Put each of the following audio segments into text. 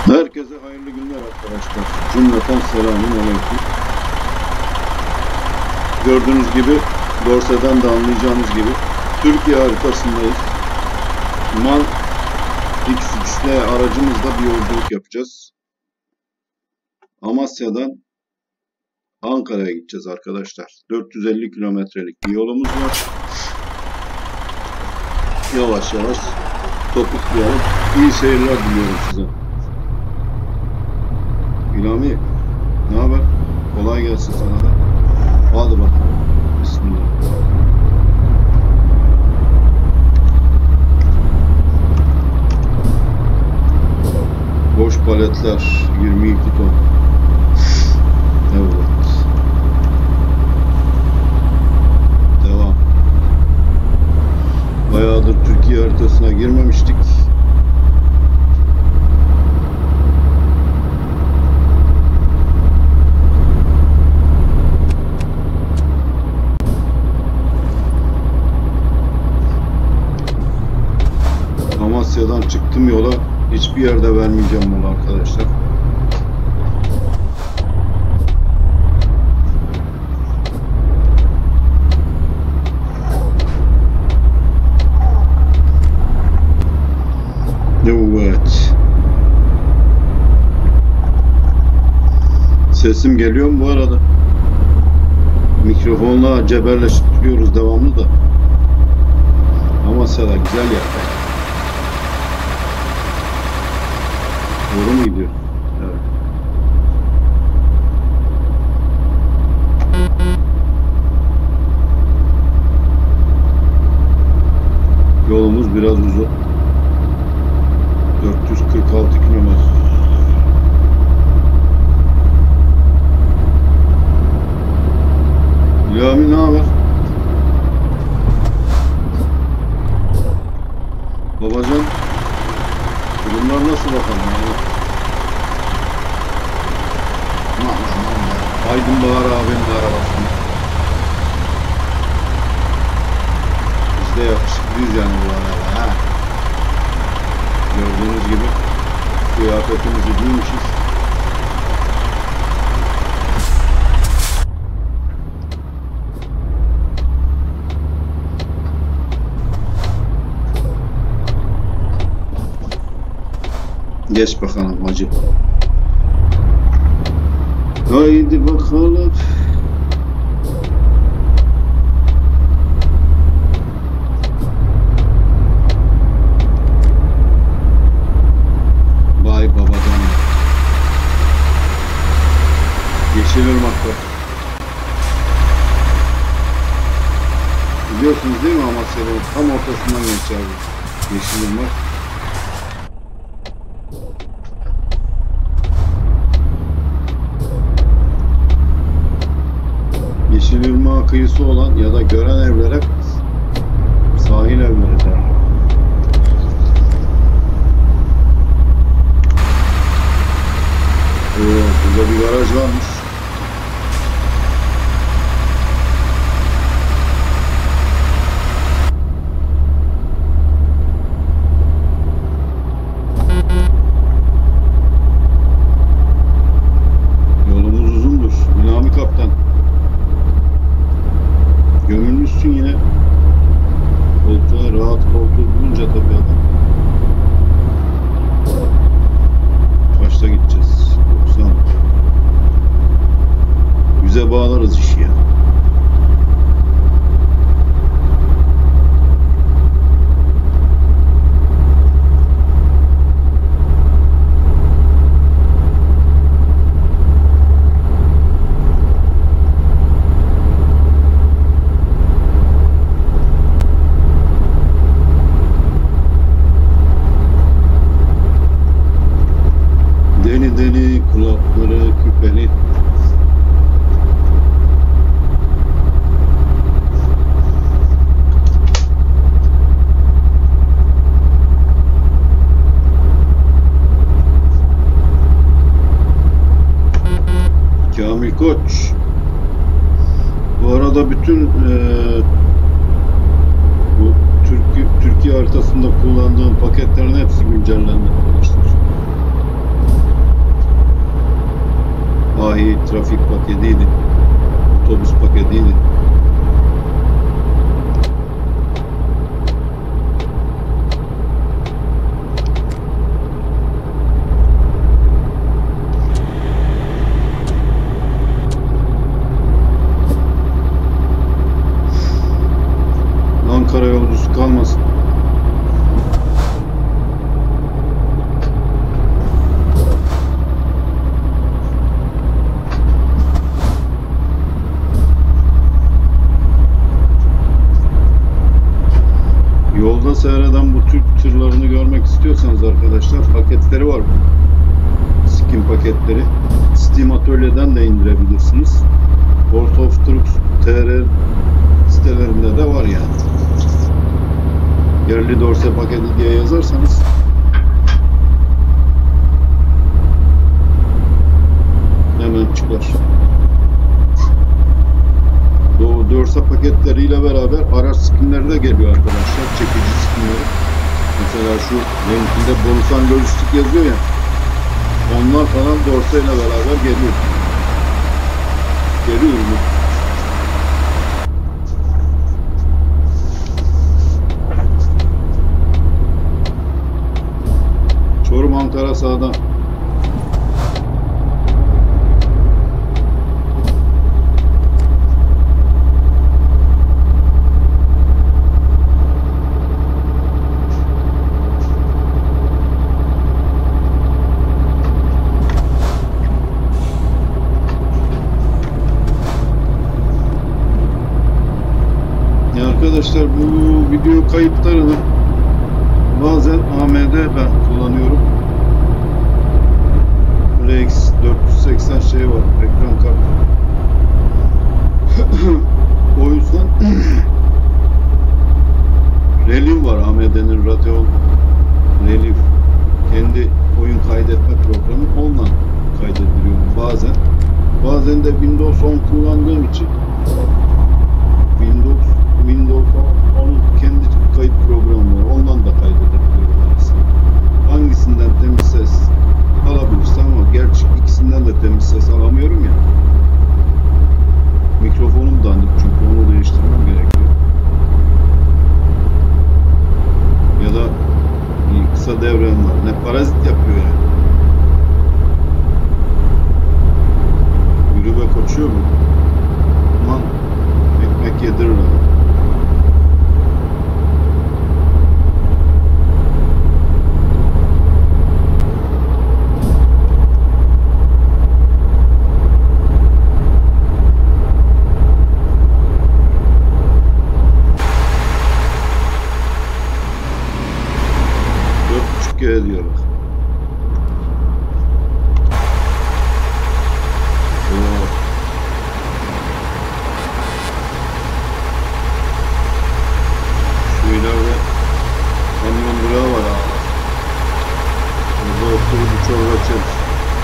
Herkese hayırlı günler arkadaşlar. Cümleten selamünaleyküm. Gördüğünüz gibi dorseden de anlayacağınız gibi Türkiye haritasındayız. MAN XXL aracımızla bir yolculuk yapacağız. Amasya'dan Ankara'ya gideceğiz arkadaşlar. 450 kilometrelik bir yolumuz var. Yavaş yavaş topuklayalım. İyi seyirler diliyorum size. İlhami, ne haber? Kolay gelsin sana da. Hadi bakalım. Bismillah. Boş paletler 22 ton. Evet. Devam. Bayağıdır Türkiye haritasına girmemiştik. Amasya'dan çıktım yola. Hiçbir yerde vermeyeceğim mola arkadaşlar. Evet. Sesim geliyor mu bu arada? Mikrofonla cebelleşip duruyoruz devamlı da. Amasya'da güzel yer. Doğru mu gidiyor? Evet. Yolumuz biraz uzun. 446 kilometre. Yami, ne haber? Babacan, durumlar nasıl bakalım? Aydın Bahar abinin de arabasında. Biz de yakışıklıyız yani bu arada. Ha. Gördüğünüz gibi kıyafetimizi giymişiz. Geç bakalım hacı. Haydi bakalım. Vay babadan. Yeşilırmak'ta. Biliyorsunuz değil mi Amasya'nın tam ortasından geçer bu Yeşilırmak. Yeşilırmak'a kıyısı olan ya da gören evlere sahil evleri derler. Burada bir garaj varmış. Yolumuz uzundur. İlhami Kaptan. Gömülmüşsün yine. Koltuğa, rahat koltuğu bulunca tabii adam. Kaçta gideceğiz? 90. 100'e bağlarız işi ya. Deli deli kulakları küpeli. Kamil Koç. Bu arada bütün bu Türkiye haritasında kullandığım paketlerin hepsi güncellendi arkadaşlar. Ahi trafik paketiydi. Otobüs paketiydi. Ankara yolcusu kalmasın. Yolda seyreden bu Türk tırlarını görmek istiyorsanız arkadaşlar, paketleri var. Skim paketleri. Steam Atölye'den de indirebilirsiniz. World of Trucks TR sitelerinde de var yani. Yerli dorse paketi diye yazarsanız hemen çıkar. O dorse paketleriyle beraber araç skinleri de geliyor arkadaşlar. Çekici skinleri. Mesela şu benimkinde Borusan Lojistik yazıyor ya. Onlar falan dorse ile beraber geliyor. Geliyor mu? Çorum Ankara sağdan. Arkadaşlar bu video kayıtlarını bazen AMD ben kullanıyorum. RX 480 şey var, ekran kartı. O yüzden Relief var, AMD'nin Radeon Relief. Kendi oyun kaydetme programı onunla kaydediliyorum bazen. Bazen de Windows 10 kullandığım için Windows 10'un kendi kayıt programı var. Ondan da kaydedebiliyorum aslında. Hangisinden temiz ses alabilirsem, ama gerçi ikisinden de temiz ses alamıyorum ya. Mikrofonum dandik çünkü onu değiştirmem gerekiyor. Ya da kısa devrem var. Ne parazit yapıyor yani. Yürüme koçuyor mu? Aman ekmek yedirir abi. Diyor bak. Şu ileride kamyon durağı var abi. Burada oturup bir çorba içeriz.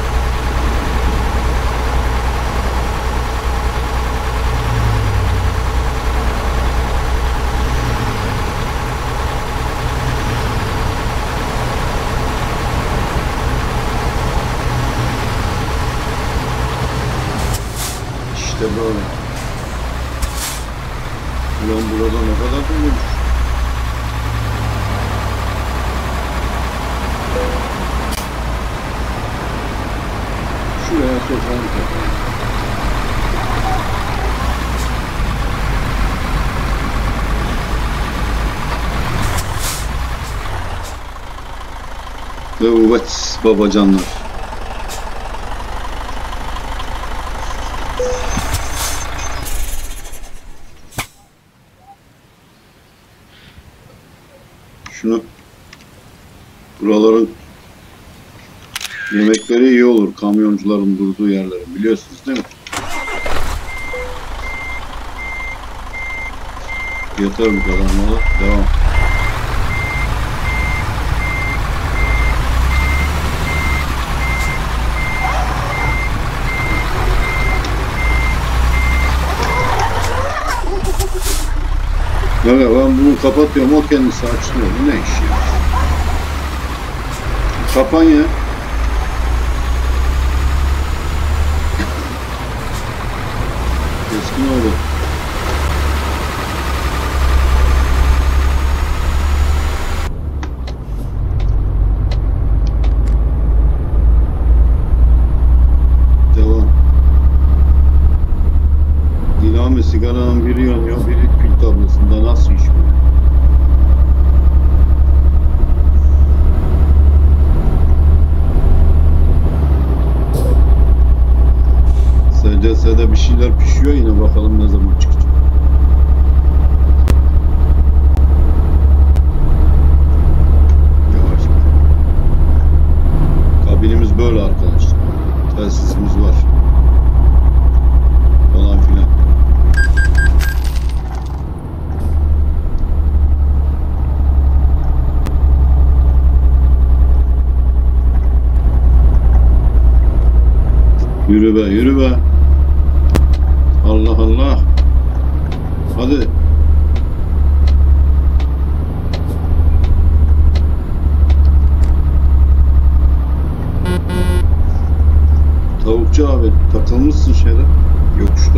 İşte böyle. Ulan burada ne kadar dolmuş. Şuraya sokağını kapatın. Evet babacanlar. Şunu, buraların yemekleri iyi olur, kamyoncuların durduğu yerlerin, biliyorsunuz değil mi? Yeter bu kadar mola, devam. Evet, ben bunu kapatıyorum, o kendisi açılıyor. Bu ne iş ya? Kapan ya. Taşkınoğlu. Devam. Dilami sigaranın biri yanıyor, biri pil tablosunda. Nasıl iş bu? SCS'de bir şeyler pişiyor, yine bakalım ne zaman çıkacak. Yavaş. Kabinimiz böyle arkadaşlar. Telsizimiz var. Falan filan. Yürü be, yürü be. Allah Allah. Hadi. Tavukçu abi, takılmışsın şeyde. Yokuşta.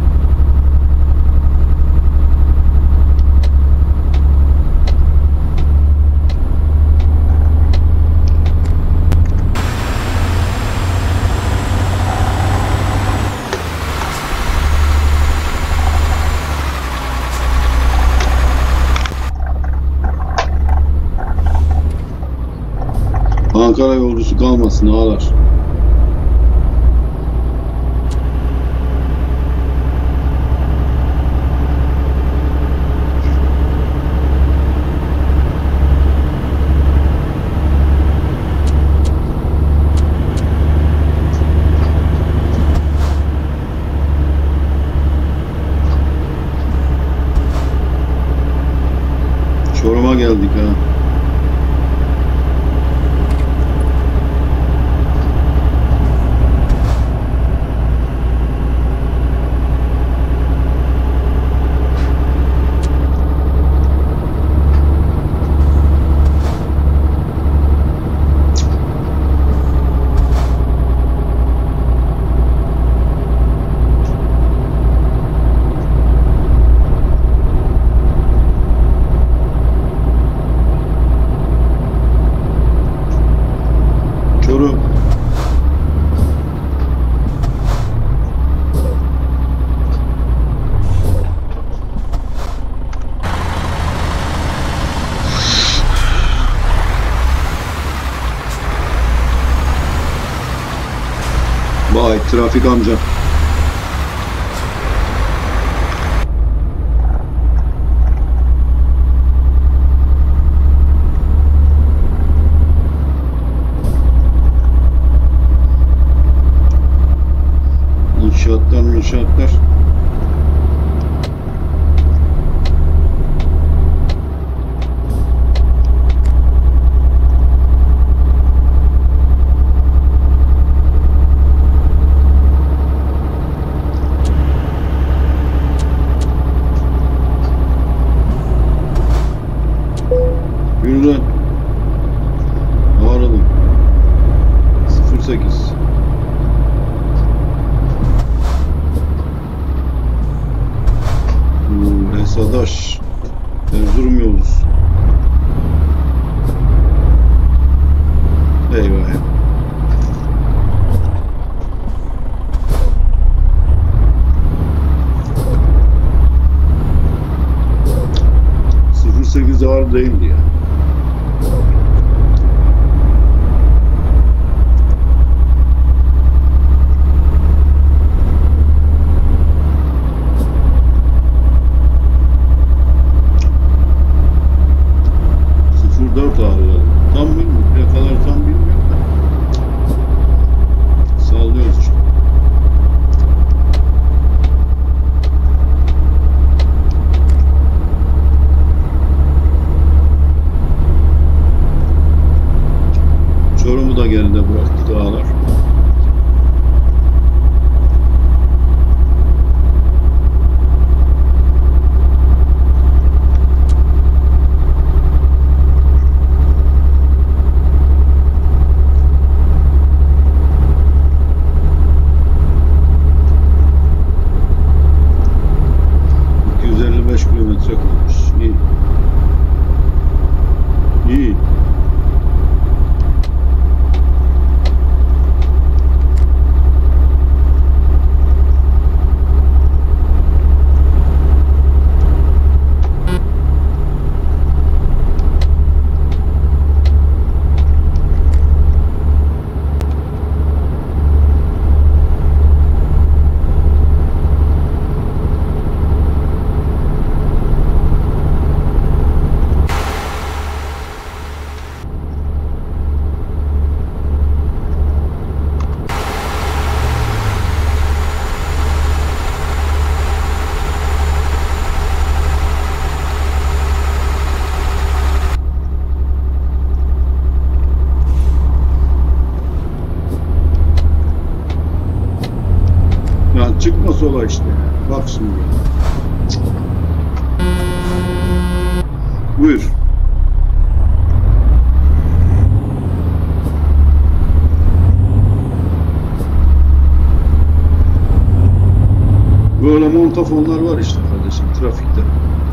Ankara yolcusu kalmasın ağlar. Çorum'a geldik ha. Çorum. Vay trafik amca. İnşaatlar. Yürü lan. Ağrıdım. 08. Sadaş, Erzurum yolcusu. Eyvah. 08 ağır değildi ya. Tam bilmiyorum. Plakaları tam bilmiyorum da. Sallıyoruz işte. Çorum'u da geride bıraktı dağlar. İyi. Ya çıkma sola işte. Bak şimdi. Buyur. Böyle montafonlar var işte kardeşim trafikte.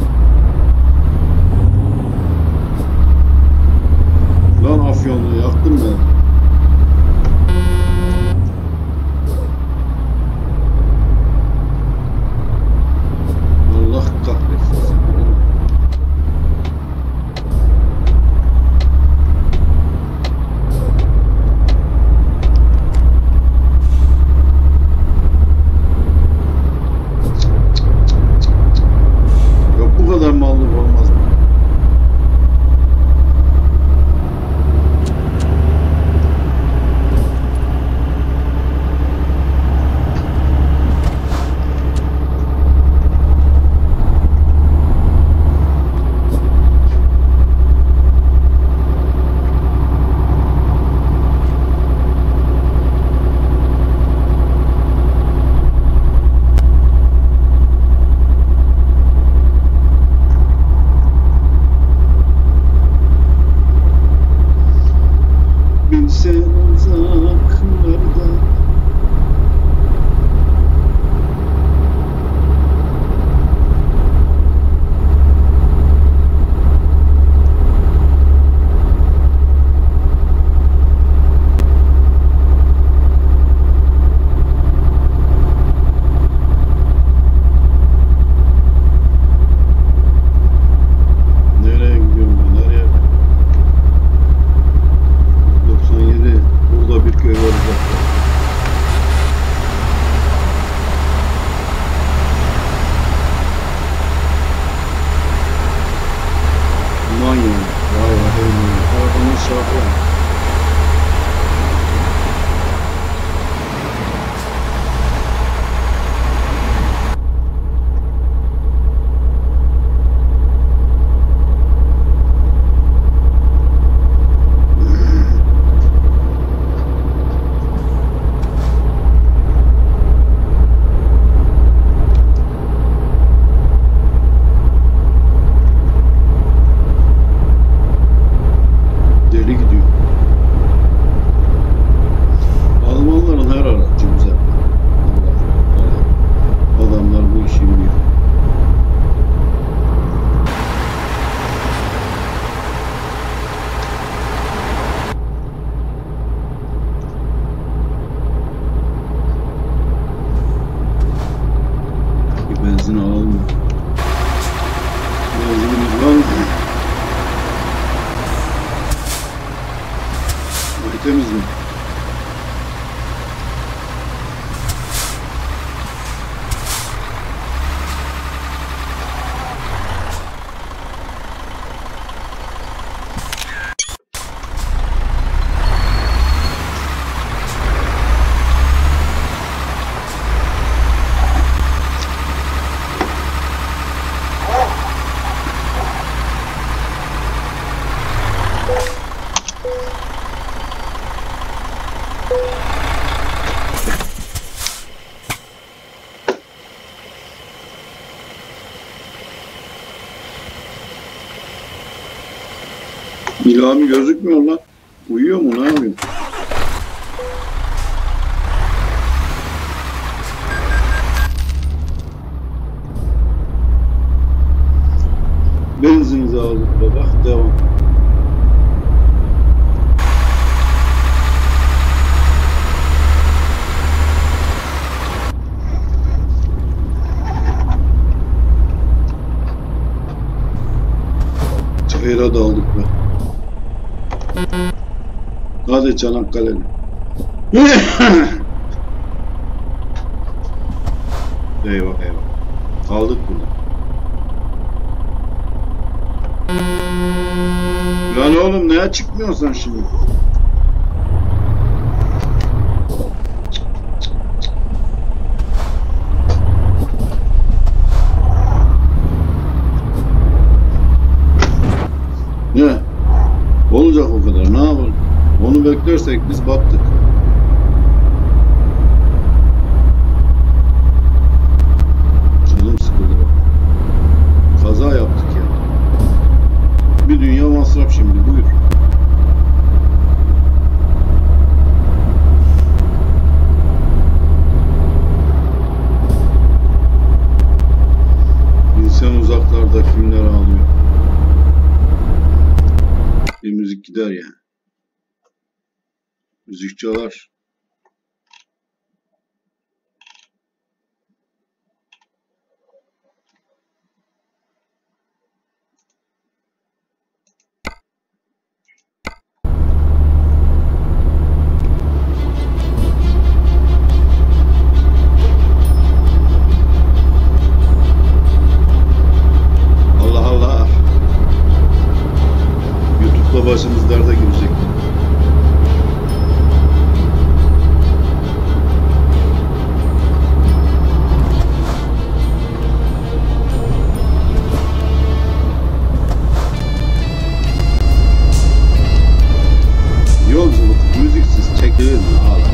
Lan Afyon'u yaktım ben. Allah kahretsin. Yok bu kadar mallık olmaz mı? Bilsen uzaklarda nereye gidiyorum ben? Nereye? 97 burada bir köy var uzakta. Manya. Vay vay vay. Arabanın şarkı. Deli gidiyor. Almanların her aracı güzel. Allah. Adamlar bu işi biliyor. Bir benzin alalım mı? Benzinimiz var mı? Temiz mi? İlhami gözükmüyor lan. Uyuyor mu? Ne yapıyor? Benzinizi aldık baba. Devam. Hadi Çanakkale'li. Eyvah eyvah. Kaldık burada. Lan oğlum neye çıkmıyorsun şimdi? Ne? Olacak o kadar. Ne yapalım? Onu beklersek biz battık. Canım sıkıldı bak. Kaza yaptık ya. Bir dünya masraf şimdi. Buyur. İnsan uzaklarda kimler ağlıyor. Bir müzik gider yani. Müzik çalar. Allah Allah. YouTube'da başımız derde girecek. Yolculuk müziksiz çekilir mi? Ağlar.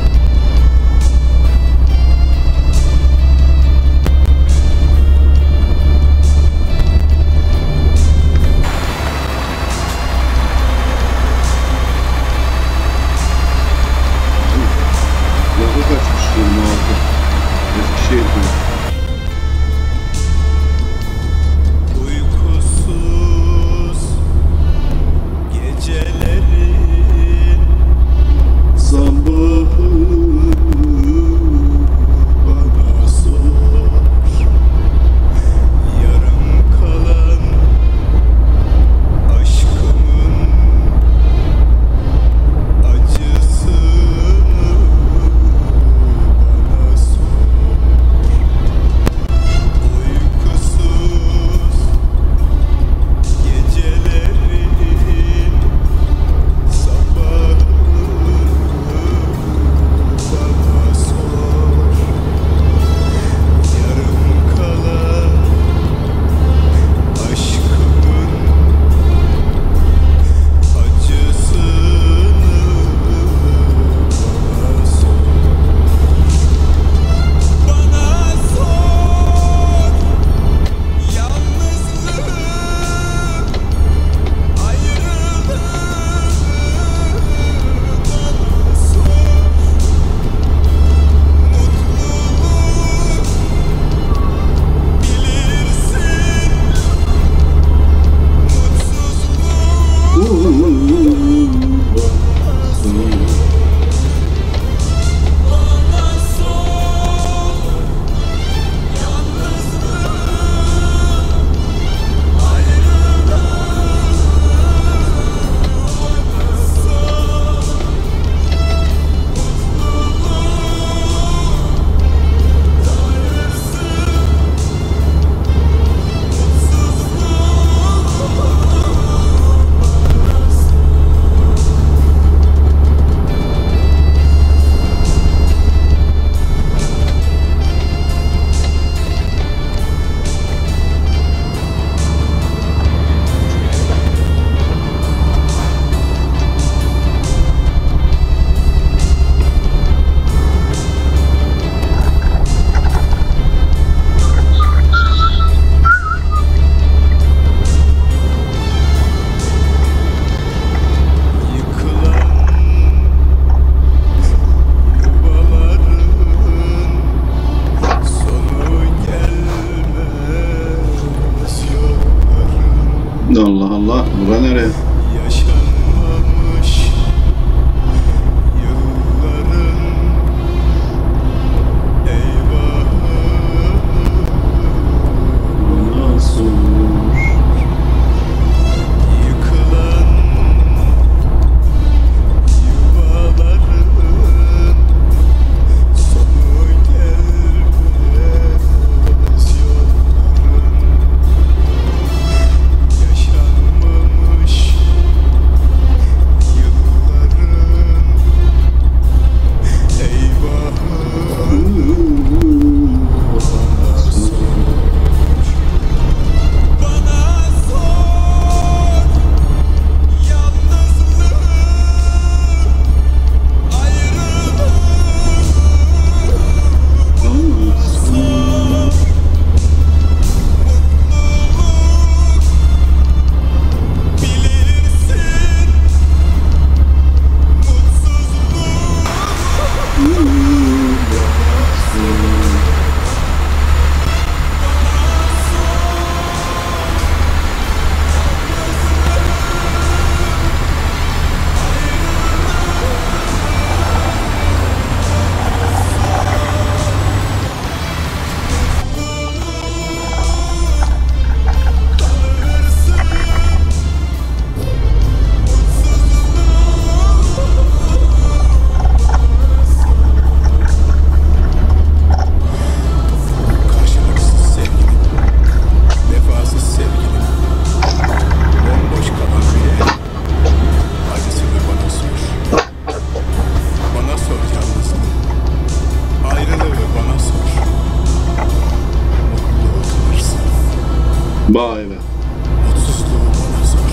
Vay be. Mutsuzluğu bana zor.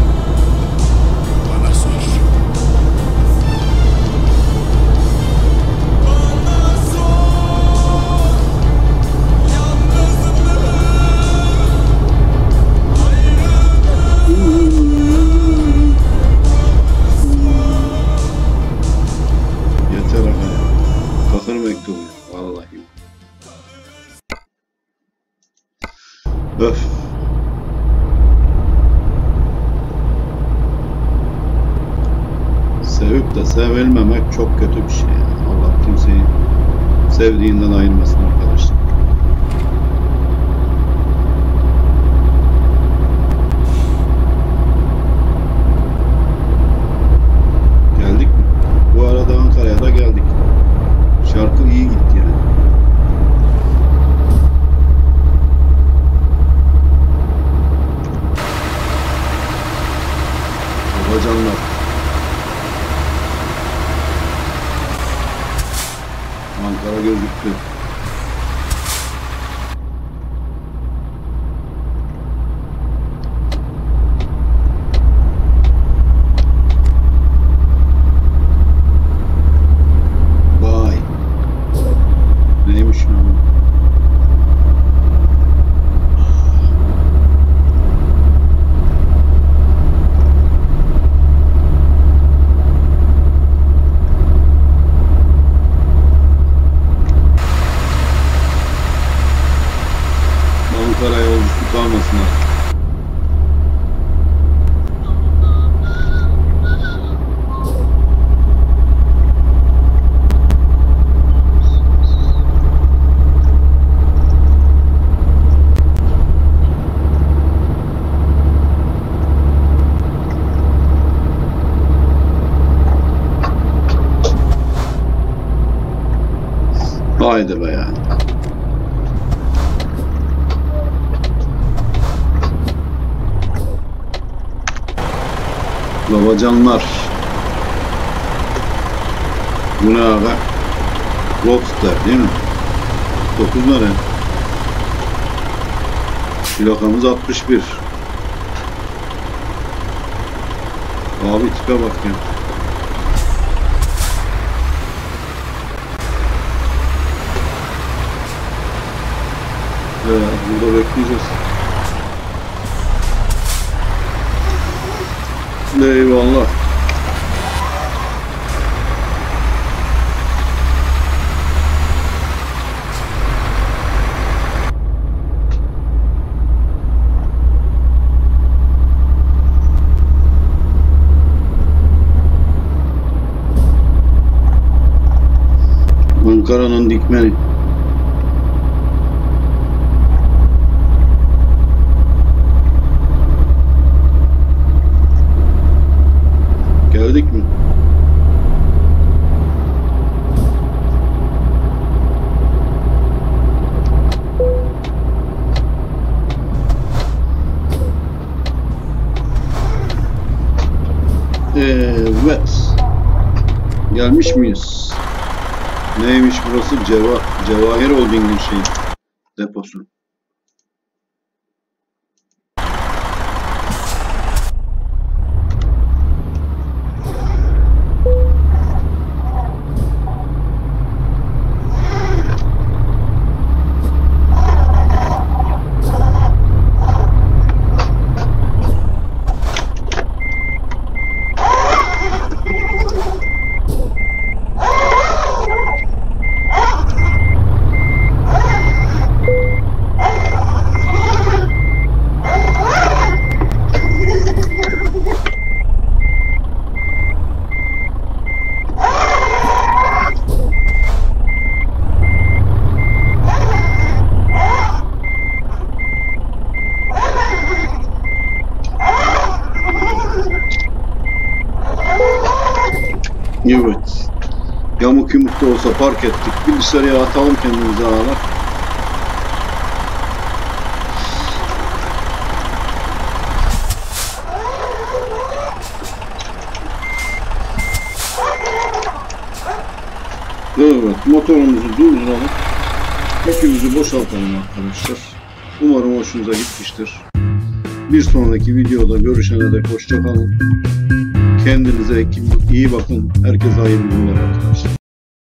Bana zor. Bana zor. Yalnızlığı. Yeter aga. Fakir mektubu. Vallahi. Öf. Sevip de sevilmemek çok kötü bir şey. Allah kimseyi sevdiğinden ayırmasın arkadaşlar. Geldik mi? Bu arada Ankara'ya da geldik. Şarkı iyi gitti yani. Babacanlar. Ankara gözüktü. Vay. Neymiş lan? Ankara yolcusu kalmasın artık. Haydi be ya. Babacanlar. Bu ne abi? Rockstar değil mi? 9 nere? Plakamız 61. Abi tipe bak ya. Burada bekleyeceğiz. Eyvallah. Ankara'nın dikmeni. Geldik mi? Evet. Gelmiş miyiz? Neymiş burası? Cevahir Holding'in şeyi. Deposu. Evet. Yamuk yumuk da olsa park ettik. Bir dışarıya atalım kendimizi ağlar. Evet. Motorumuzu durduralım. Yükümüzü boşaltalım arkadaşlar. Umarım hoşunuza gitmiştir. Bir sonraki videoda görüşene dek hoşça kalın. Kendinize iyi bakın. Herkese hayırlı günler arkadaşlar.